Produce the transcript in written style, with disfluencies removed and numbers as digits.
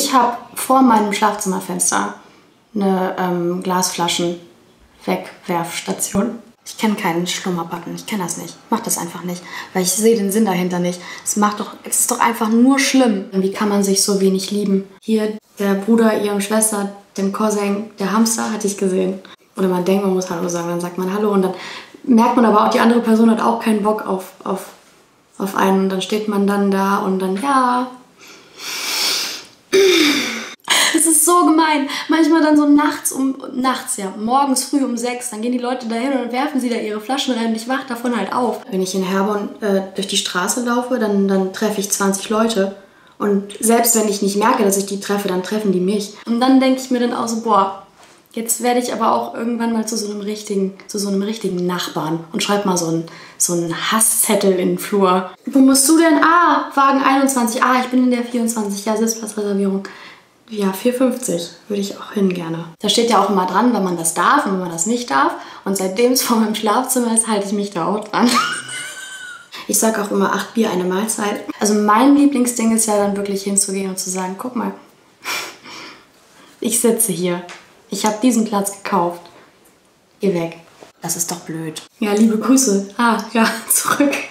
Ich habe vor meinem Schlafzimmerfenster eine Glasflaschen-Wegwerfstation. Ich kenne keinen Schlummerbutton, ich kenne das nicht. Ich mach das einfach nicht, weil ich sehe den Sinn dahinter nicht. Es ist doch einfach nur schlimm. Wie kann man sich so wenig lieben? Hier, der Bruder, ihre Schwester, den Cousin, der Hamster hatte ich gesehen. Oder man denkt, man muss Hallo sagen, dann sagt man Hallo und dann merkt man aber auch, die andere Person hat auch keinen Bock auf einen. Und dann steht man dann da und dann, ja... Das ist so gemein. Manchmal dann so morgens früh um 6, dann gehen die Leute dahin und dann werfen sie da ihre Flaschen rein und ich wach davon halt auf. Wenn ich in Herborn durch die Straße laufe, dann treffe ich 20 Leute. Und selbst wenn ich nicht merke, dass ich die treffe, dann treffen die mich. Und dann denke ich mir dann auch so, boah, jetzt werde ich aber auch irgendwann mal zu so einem richtigen Nachbarn und schreib mal so einen Hasszettel in den Flur. Wo musst du denn? Ah, Wagen 21. Ah, ich bin in der 24. Ja, Sitzplatzreservierung. Ja, 4,50 würde ich auch hin gerne. Da steht ja auch immer dran, wenn man das darf und wenn man das nicht darf. Und seitdem es vor meinem Schlafzimmer ist, halte ich mich da auch dran. Ich sage auch immer 8 Bier, eine Mahlzeit. Also mein Lieblingsding ist ja dann wirklich hinzugehen und zu sagen, guck mal, ich sitze hier. Ich habe diesen Platz gekauft. Geh weg. Das ist doch blöd. Ja, liebe Grüße. Ah, ja, zurück.